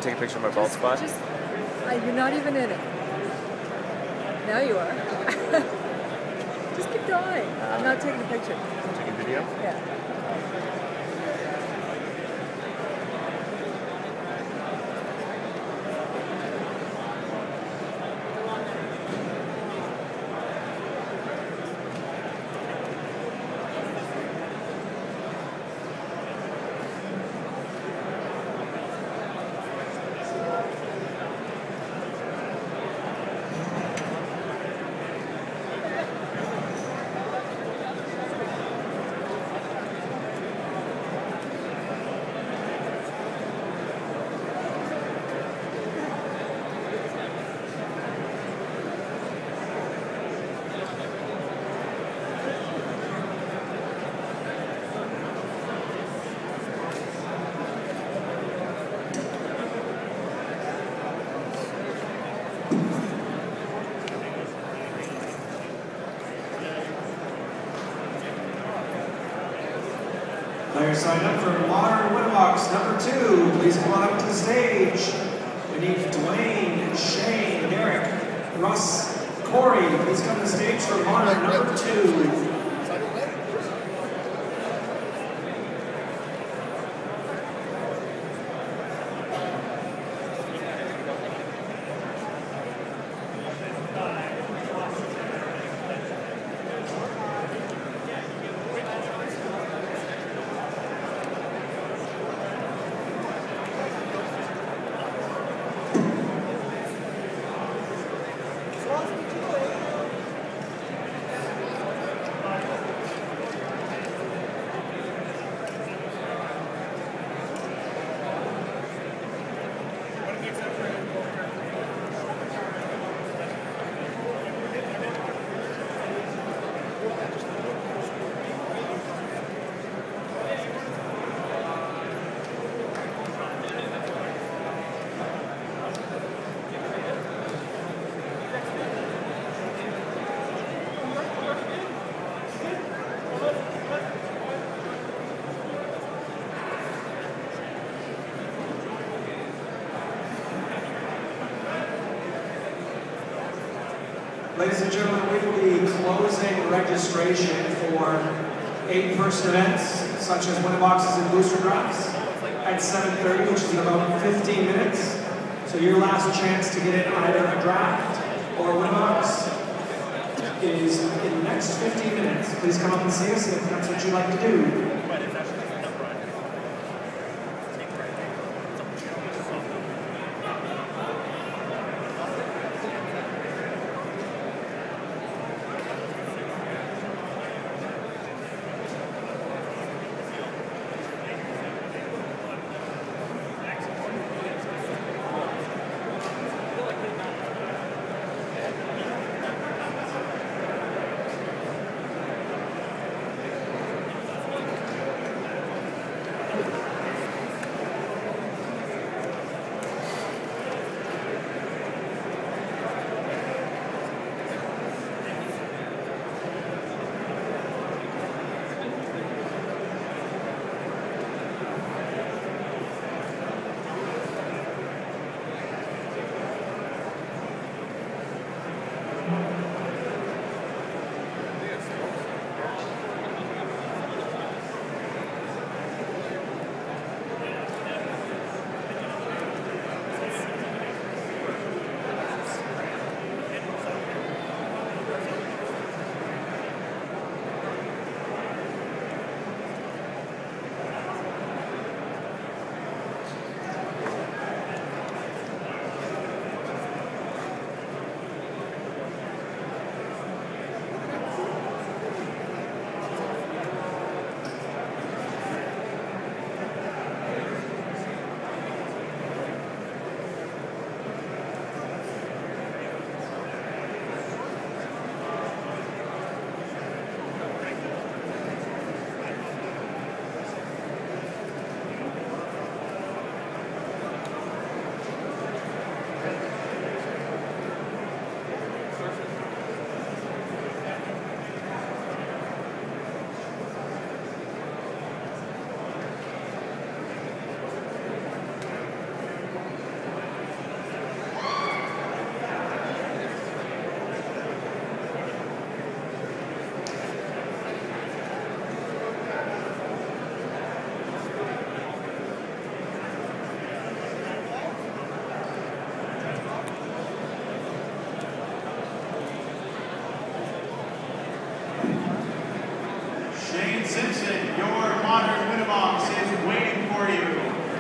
take a picture of my bald spot? You're not even in it. Now you are. Just keep going. I'm not taking a picture. Taking a video? Yeah. Players sign up for Modern Winbox number 2. Please come on up to the stage. Beneath Dwayne, Shane, Derek, Russ, Corey, please come to the stage for Modern number 2. Ladies and gentlemen, we will be closing registration for 8-person events, such as winner boxes and booster drafts, at 7:30, which is in about 15 minutes. So your last chance to get in either a draft or a winner box is in the next 15 minutes. Please come up and see us if that's what you'd like to do. Zane Simpson, your modern Winamax is waiting for you.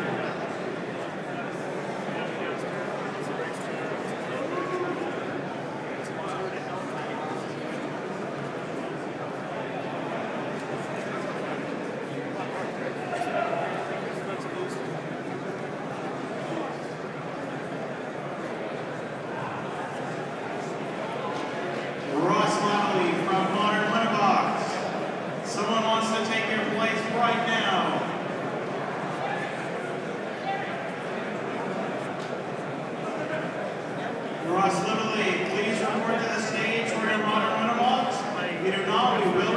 Right now. Ross Lively, please report to the stage for your modern Winamax. If you do not, we will